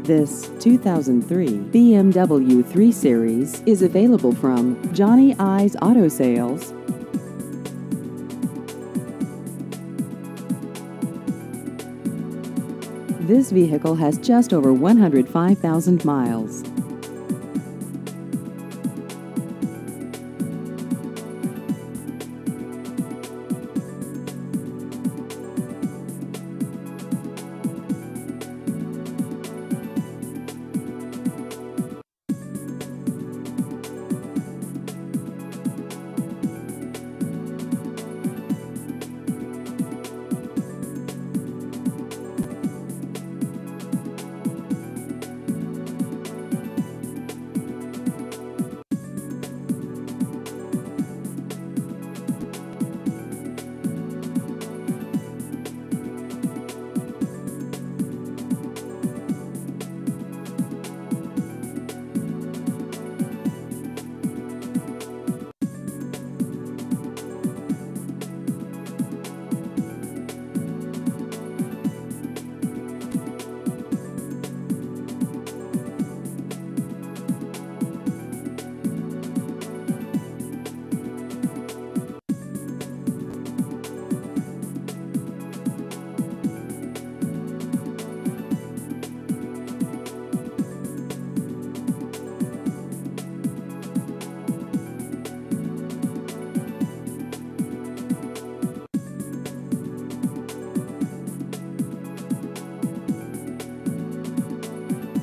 This 2003 BMW 3 Series is available from Johnny I's Auto Sales. This vehicle has just over 105,000 miles.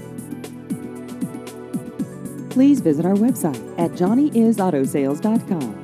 Please visit our website at johnnyisautosales.com.